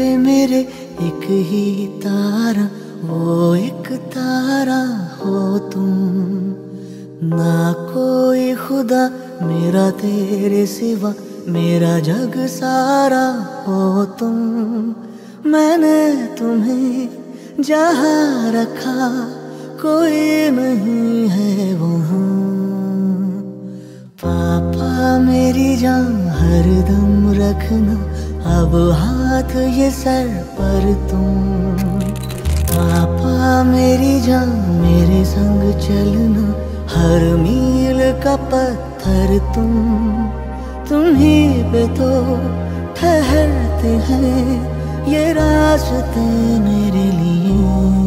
पे मेरे एक ही तारा, वो एक तारा हो तुम। ना कोई खुदा मेरा तेरे सिवा, मेरा जग सारा हो तुम। मैंने तुम्हें जहाँ रखा कोई नहीं है वहाँ। पापा मेरी जान हरदम रखना, अब हाथ ये सर पर तुम। पापा मेरी जान मेरे संग चलना, हर मील का पत्थर तुम ही पे तो ठहरते हैं ये रास्ते मेरे लिए।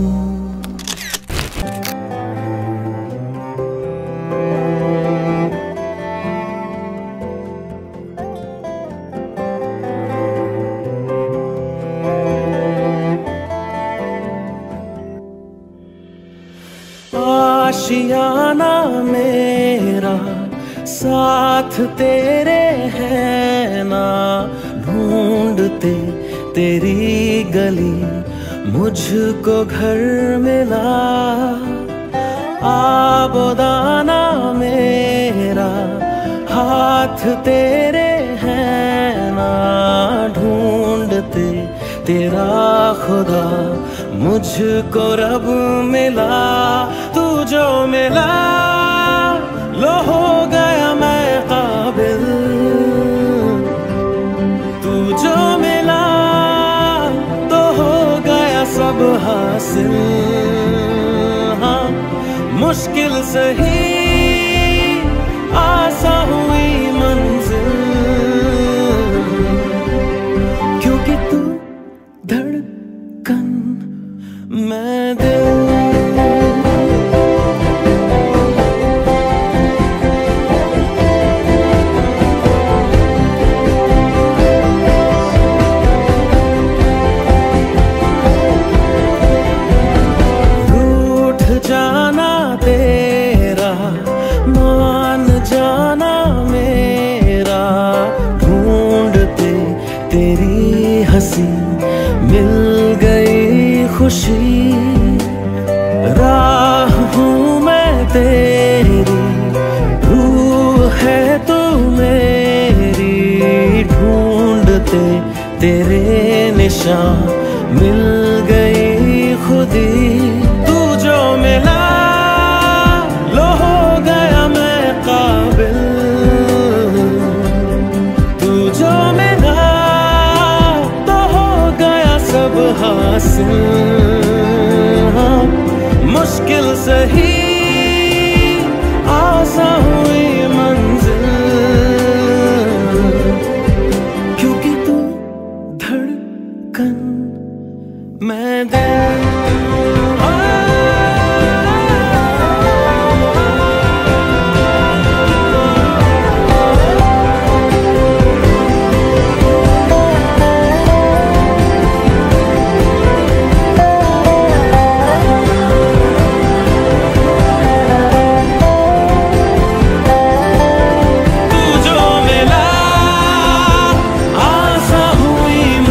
आशियाना मेरा साथ तेरे है ना, ढूंढते तेरी गली मुझको घर मिला। आबोदाना मेरा हाथ तेरे है ना, ढूंढते तेरा खुदा मुझको रब मिला। तू जो मिला लो हो गया मैं काबिल, तू जो मिला तो हो गया सब हासिल। हाँ मुश्किल सही आसा हुई मंजिल, क्योंकि तू धड़कन मैं दिल। जाना तेरा मान जाना मेरा, ढूंढते तेरी हंसी मिल गई खुशी। राह हूँ मैं तेरी, रूह है तू मेरी, ढूंढते तेरे निशान मिल गई खुदी। जो मिला लो हो गया मैं काबिल, तू जो मिला तो हो गया सब हासिल। हाँ मुश्किल सही आसा हुई मंजिल, क्योंकि तू धड़कन मैं दिल।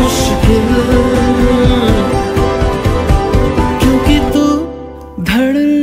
धड़